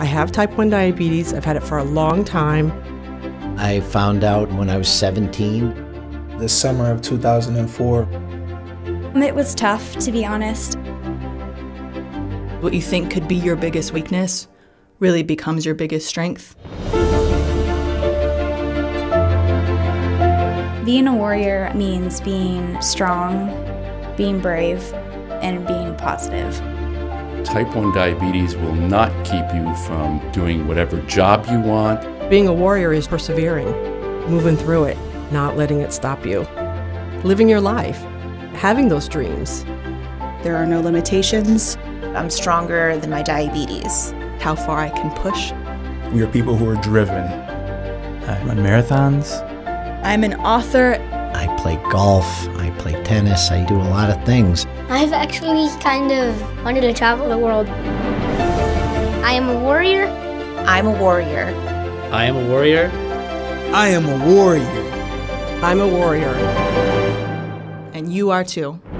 have type 1 diabetes. I've had it for a long time. I found out when I was 17. The summer of 2004. It was tough, to be honest. What you think could be your biggest weakness really becomes your biggest strength. Being a warrior means being strong, being brave, and being positive. Type 1 diabetes will not keep you from doing whatever job you want. Being a warrior is persevering, moving through it, not letting it stop you. Living your life, having those dreams. There are no limitations. I'm stronger than my diabetes. How far I can push. We are people who are driven. I run marathons. I'm an author. I play golf, I play tennis, I do a lot of things. I've actually kind of wanted to travel the world. I am a warrior. I'm a warrior. I am a warrior. I am a warrior. I'm a warrior. And you are too.